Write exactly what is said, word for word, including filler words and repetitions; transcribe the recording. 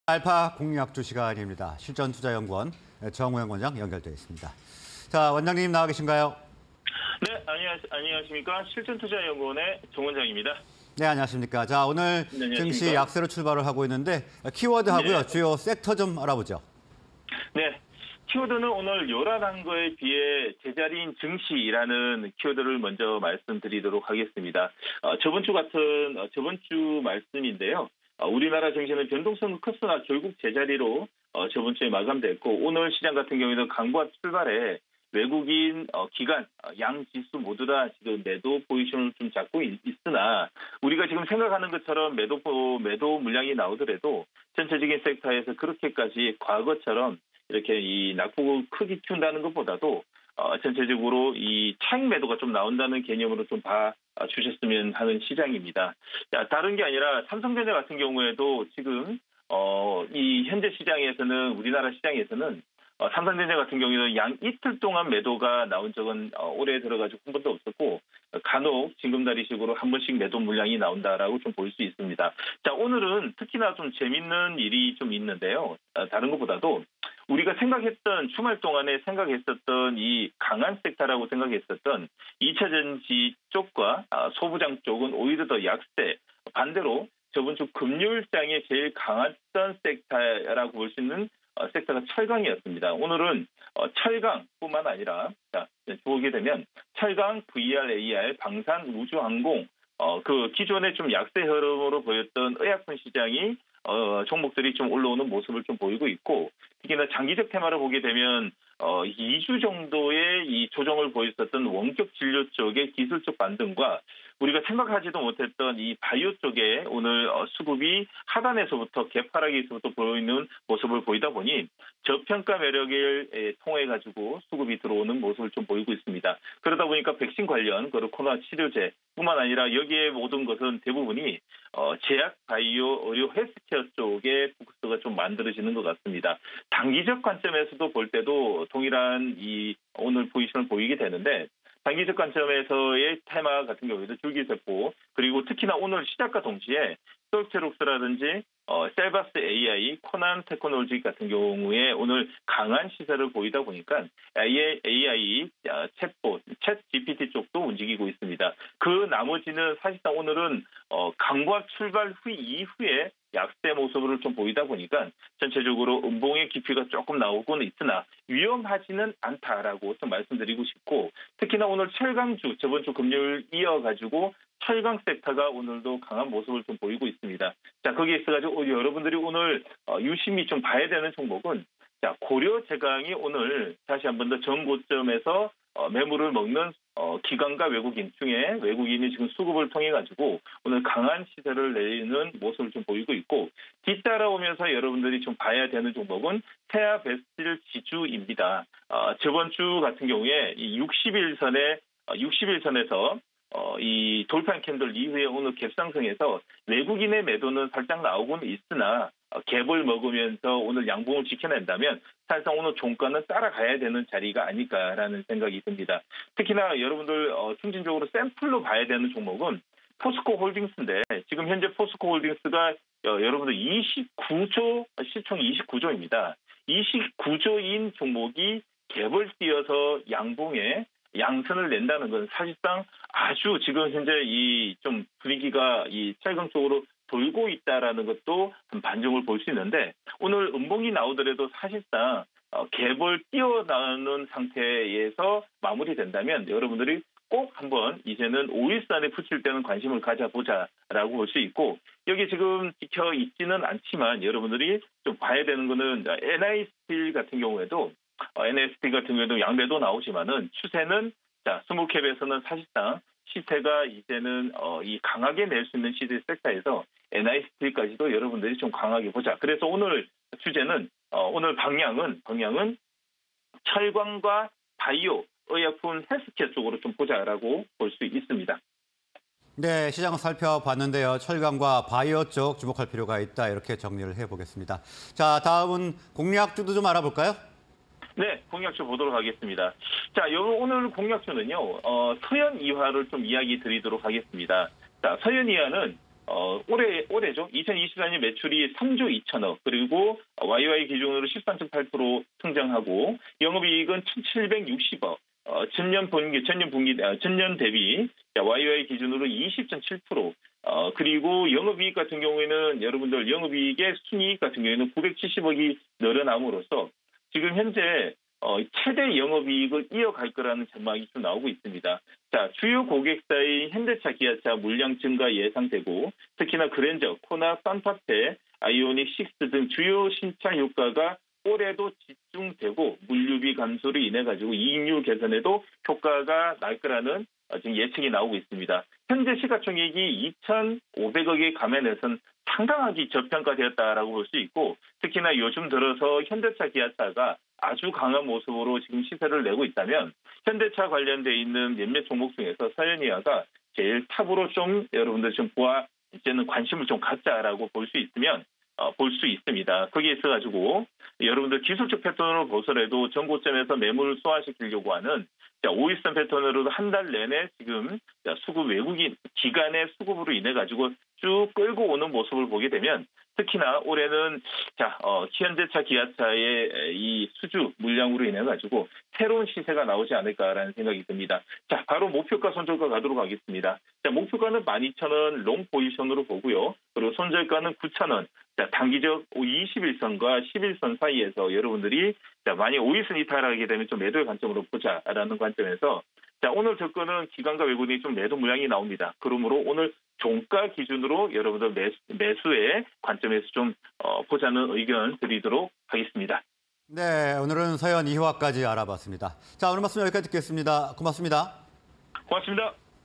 알파 공략주 시간입니다. 실전투자연구원 정우영 원장 연결되어 있습니다. 자, 원장님 나와 계신가요? 네, 안녕하십니까. 실전투자연구원의 정 원장입니다. 네, 안녕하십니까. 자, 오늘 네, 증시 약세로 출발을 하고 있는데 키워드하고요. 네. 주요 섹터 좀 알아보죠. 네, 키워드는 오늘 요란한 거에 비해 제자리인 증시라는 키워드를 먼저 말씀드리도록 하겠습니다. 어, 저번 주 같은 어, 저번 주 말씀인데요. 어, 우리나라 증시는 변동성은 컸으나 결국 제자리로 어, 저번 주에 마감됐고, 오늘 시장 같은 경우에는 강보합 출발에 외국인 어, 기관 어, 양 지수 모두 다 지금 매도 포지션을 좀 잡고 있, 있으나 우리가 지금 생각하는 것처럼 매도 매도 물량이 나오더라도 전체적인 섹터에서 그렇게까지 과거처럼 이렇게 이 낙폭을 크게 키운다는 것보다도 어, 전체적으로 이 차익 매도가 좀 나온다는 개념으로 좀 봐 주셨으면 하는 시장입니다. 자, 다른 게 아니라 삼성전자 같은 경우에도 지금 어, 이 현재 시장에서는 우리나라 시장에서는 어, 삼성전자 같은 경우에는 양 이틀 동안 매도가 나온 적은 어, 올해 들어가지고 한 번도 없었고, 간혹 징검다리식으로 한 번씩 매도 물량이 나온다라고 좀 볼 수 있습니다. 자, 오늘은 특히나 좀 재밌는 일이 좀 있는데요. 어, 다른 것보다도 우리가 생각했던 주말 동안에 생각했었던 이 강한 섹터라고 생각했었던 이차 전지 쪽과 아, 소부장 쪽은 오히려 더 약세. 반대로 저번 주 금요일장에 제일 강했던 섹터라고 볼 수 있는 어, 섹터가 철강이었습니다. 오늘은 어, 철강뿐만 아니라 자, 보게 되면 철강, 브이알, 에이알, 방산, 우주항공 어, 그 기존에 좀 약세 흐름으로 보였던 의약품 시장이 어, 종목들이 좀 올라오는 모습을 좀 보이고 있고, 특히나 장기적 테마를 보게 되면 어, 이 주 정도의 이 조정을 보였었던 원격 진료 쪽의 기술적 반등과 우리가 생각하지도 못했던 이 바이오 쪽에 오늘 어, 수급이 하단에서부터 개파락에서부터 보이는 모습을 보이다 보니 저평가 매력을 통해 가지고 수급이 들어오는 모습을 좀 보이고 있습니다. 그러다 보니까 백신 관련 그리고 코로나 치료제뿐만 아니라 여기에 모든 것은 대부분이 어, 제약, 바이오, 의료, 헬스케어 쪽에 포커스가 좀 만들어지는 것 같습니다. 단기적 관점에서도 볼 때도 동일한 이 오늘 포지션을 보이게 되는데, 단기적 관점에서의 테마 같은 경우에도 줄기세포, 그리고 특히나 오늘 시작과 동시에 솔트록스라든지 어, 셀바스 에이아이, 코난 테크놀로지 같은 경우에 오늘 강한 시세를 보이다 보니까 에이아이, 챗봇, 챗 지피티 쪽도 움직이고 있습니다. 그 나머지는 사실상 오늘은 어, 강보합 출발 후 이후에 약세 모습을 좀 보이다 보니까 전체적으로 음봉의 깊이가 조금 나오고는 있으나 위험하지는 않다라고 좀 말씀드리고 싶고, 특히나 오늘 철강주 저번 주 금요일 이어가지고 철강 섹터가 오늘도 강한 모습을 좀 보이고 있습니다. 자, 거기에 있어가지고 여러분들이 오늘 유심히 좀 봐야 되는 종목은, 자, 고려 제강이 오늘 다시 한 번 더 전고점에서 매물을 먹는 기관과 외국인 중에 외국인이 지금 수급을 통해 가지고 오늘 강한 시세를 내리는 모습을 좀 보이고 있고, 뒤따라오면서 여러분들이 좀 봐야 되는 종목은 태아 베스틸 지주입니다. 어, 저번 주 같은 경우에 이 육십 일선에 육십 일선에서 어, 이 돌판 캔들 이후에 오늘 갭상승해서 외국인의 매도는 살짝 나오고는 있으나 어, 갭을 먹으면서 오늘 양봉을 지켜낸다면 사실상 오늘 종가는 따라가야 되는 자리가 아닐까라는 생각이 듭니다. 특히나 여러분들 어, 중심적으로 샘플로 봐야 되는 종목은 포스코 홀딩스인데, 지금 현재 포스코 홀딩스가 어, 여러분들 이십구조, 시총 이십구조입니다. 이십구조인 종목이 갭을 띄어서 양봉에 양선을 낸다는 건 사실상 아주 지금 현재 이 좀 분위기가 이 철강 쪽으로 돌고 있다라는 것도 반증을 볼 수 있는데, 오늘 음봉이 나오더라도 사실상 어, 갭을 띄어나오는 상태에서 마무리된다면 여러분들이 꼭 한번 이제는 오일선에 붙일 때는 관심을 가져보자라고 볼 수 있고, 여기 지금 찍혀 있지는 않지만 여러분들이 좀 봐야 되는 거는 엔아이스틸 같은 경우에도 어, 엔아이에스티 같은 경우에도 양매도 나오지만은 추세는 자 스몰캡에서는 사실상 시세가 이제는 어, 이 강하게 낼 수 있는 시세 섹터에서 엔아이에스티까지도 여러분들이 좀 강하게 보자. 그래서 오늘 주제는 어, 오늘 방향은 방향은 철강과 바이오, 의약품, 헬스케어 쪽으로 좀 보자라고 볼 수 있습니다. 네, 시장을 살펴봤는데요. 철강과 바이오 쪽 주목할 필요가 있다, 이렇게 정리를 해보겠습니다. 자, 다음은 공략주도 좀 알아볼까요? 네, 공략주 보도록 하겠습니다. 자, 요 오늘 공략주는요, 어, 서현 이화를 좀 이야기 드리도록 하겠습니다. 자, 서현 이화는 어, 올해, 올해죠. 이천이십사 년 매출이 삼조 이천억, 그리고 와이와이 기준으로 십삼 점 팔 퍼센트 성장하고, 영업이익은 천칠백육십억, 어, 전년 분기, 전년 분기, 아, 전년 대비 와이와이 기준으로 이십 점 칠 퍼센트, 어, 그리고 영업이익 같은 경우에는 여러분들 영업이익의 순이익 같은 경우에는 구백칠십억이 늘어남으로써 지금 현재 어, 최대 영업이익을 이어갈 거라는 전망이 좀 나오고 있습니다. 자, 주요 고객사의 현대차, 기아차 물량 증가 예상되고, 특히나 그랜저, 코나, 산타페, 아이오닉 육 등 주요 신차 효과가 올해도 집중되고 물류비 감소로 인해 가지고 이익률 개선에도 효과가 날 거라는 지금 예측이 나오고 있습니다. 현재 시가총액이 이천오백억에 감안해서는 상당하게 저평가되었다라고 볼 수 있고, 특히나 요즘 들어서 현대차, 기아차가 아주 강한 모습으로 지금 시세를 내고 있다면, 현대차 관련돼 있는 몇몇 종목 중에서 서현이아가 제일 탑으로 좀 여러분들 좀 보아 이제는 관심을 좀 갖자라고 볼 수 있으면 어, 볼 수 있습니다. 거기에 있어가지고 여러분들 기술적 패턴으로 보더라도 전고점에서 매물을 소화시키려고 하는 오일선 패턴으로도 한 달 내내 지금 수급 외국인 기관의 수급으로 인해 가지고 쭉 끌고 오는 모습을 보게 되면, 특히나 올해는 자 어, 현대차, 기아차의 이 수주 물량으로 인해 가지고 새로운 시세가 나오지 않을까라는 생각이 듭니다. 자, 바로 목표가 손절가 가도록 하겠습니다. 자, 목표가는 만 이천 원 롱 포지션으로 보고요. 그리고 손절가는 구천 원. 자, 단기적 이십일 선과 십일 선 사이에서 여러분들이 자, 만약 오일선 이탈하게 되면 좀 매도의 관점으로 보자라는 관점에서, 자, 오늘 접근은 기관과 외국인이 좀 매도 물량이 나옵니다. 그러므로 오늘 종가 기준으로 여러분들 매수, 매수의 관점에서 좀 어, 보자는 의견 드리도록 하겠습니다. 네, 오늘은 서현 이화까지 알아봤습니다. 자, 오늘 말씀 여기까지 듣겠습니다. 고맙습니다. 고맙습니다.